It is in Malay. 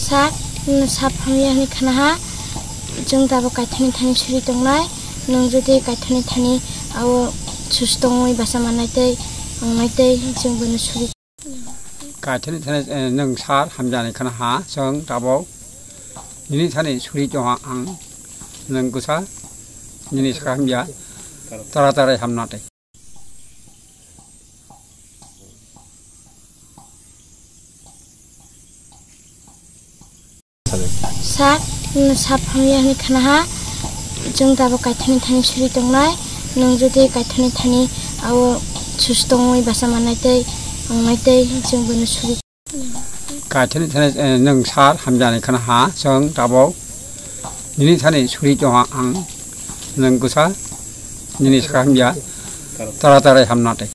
sak saphangya ni khana jeng dabo kaithani thani suri tongnai nung jodi kaithani thani awo sustongoi basa manaitei angnaitei jeng bonu suri kaithani thani nung sar hamjani khana ha jeng dabo nini thani suri jonga ang nung gusa nini sakhamya taratare hamnate sak saphangya ni khana jeng dabo kaithani thani suri tongnai nung jodi kaithani thani awo sustongoi basa manaitei angnaitei jeng bonu suri kaithani thani nung sar hamjani khana ha jeng dabo nini thani suri jonga ang nung gusa nini sakhamya taratare hamnate